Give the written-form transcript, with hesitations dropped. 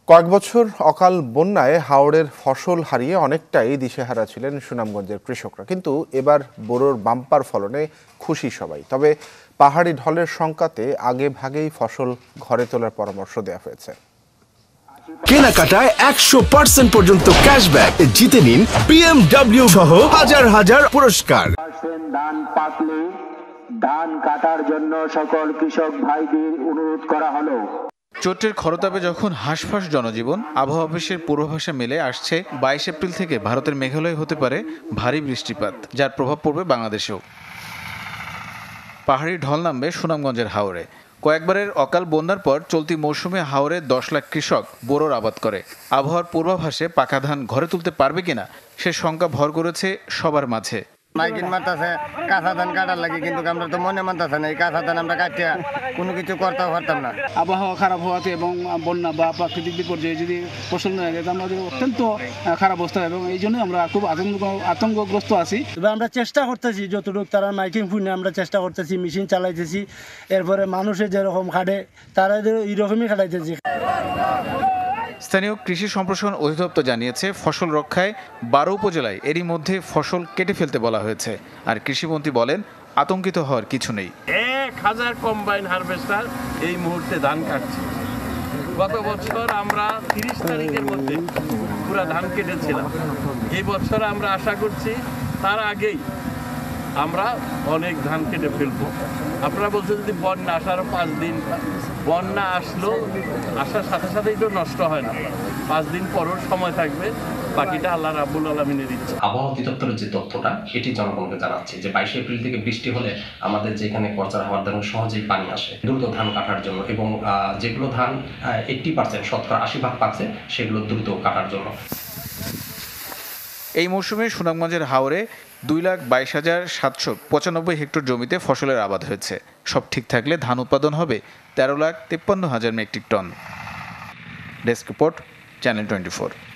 কয়েক বছর অকাল বন্যায় হাওরের ফসল হারিয়ে অনেকটাই দিশেহারা ছিলেন সুনামগঞ্জের কৃষকরা, কিন্তু এবার বোরোর বাম্পার ফলনে খুশি সবাই। তবে পাহাড়ি ঢলের শঙ্কাতে আগে ভাগেই ফসল ঘরে তোলার পরামর্শ দেওয়া হয়েছে। কেনাকাটায় 100% পর্যন্ত ক্যাশব্যাক জিতে নিন BMW সহ হাজার হাজার পুরস্কার। ধান পাকলে ধান কাটার জন্য সকল কৃষক ভাইদের অনুরোধ করা হলো। চৈত্রের খরতাপে যখন হাঁসফাঁস জনজীবন, আবহাওয়া অফিসের পূর্বাভাসে মিলে আসছে 22 এপ্রিল থেকে ভারতের মেঘালয়ে হতে পারে ভারী বৃষ্টিপাত, যার প্রভাব পড়বে বাংলাদেশেও। পাহাড়ি ঢল নামবে সুনামগঞ্জের হাওরে। কয়েকবারের অকাল বন্যার পর চলতি মৌসুমে হাওরে 10 লাখ কৃষক বোরোর আবাদ করে। আবহাওয়ার পূর্বাভাসে পাকা ধান ঘরে তুলতে পারবে কিনা সে শঙ্কা ভর করেছে সবার মাঝে। মাইকিন মারতেছে কাঁচা ধান কাটার লাগে, কিন্তু আমরা তো মনে মানতেছে না এই কাঁচা ধান আমরা কাটিয়া কোনো কিছু করতেও পারতাম না। আবহাওয়া খারাপ হওয়াতে এবং বন্যা বা প্রাকৃতিক বিপর্যয়ে যদি ফসল না লাগে আমাদের অত্যন্ত খারাপ অবস্থা, এবং এই জন্য আমরা খুব আতঙ্কগ্রস্ত আছি। এবার আমরা চেষ্টা করতেছি যতটুকু তারা মাইকিং ফুনে আমরা চেষ্টা করতেছি, মেশিন চালাইতেছি, এরপরে মানুষের যেরকম খাটে তারা এইরকমই খাটাইতেছি। স্থানীয় কৃষি সম্প্রসারণ অধিদপ্তর জানিয়েছে, ফসল রক্ষায় 12 উপজেলায় এরই মধ্যে ফসল কেটে ফেলতে বলা হয়েছে। আর কৃষিমন্ত্রী বলেন, আতঙ্কিত হওয়ার কিছু নেই। 1000 কম্বাইন হারভেস্টার এই মুহূর্তে ধান কাটছে। গত বছর আমরা 30 তারিখের মধ্যে পুরো ধান কেটেছিলাম। এই বছর আমরা আশা করছি তার আগেই আমরা অনেক ধান কেটে ফেলবো। আপনারা বলছেন যদি বন্যা আসার 5 দিন, বন্যা আসলো আসার সাথে সাথেই তো নষ্ট হয় না, 5 দিন পরও সময় থাকবে, বাকিটা আল্লাহ রাব্বুল আলামিনের ইচ্ছা। আবহাওয়া অধিদপ্তরের যে তথ্যটা এটি জনগণকে জানাচ্ছে যে 22 এপ্রিল থেকে বৃষ্টি হলে আমাদের যেখানে করচার হওয়ার দ্বারা সহজেই পানি আসে দ্রুত ধান কাটার জন্য, এবং যেগুলো ধান 80% শতকরা 80% পাকছে সেগুলো দ্রুত কাটার জন্য। এই মৌসুমে সুনামগঞ্জের হাওরে 2,22,795 হেক্টর জমিতে ফসলের আবাদ হয়েছে। সব ঠিক থাকলে ধান উৎপাদন হবে 13,53,000 metric ton. Desk report, channel 24।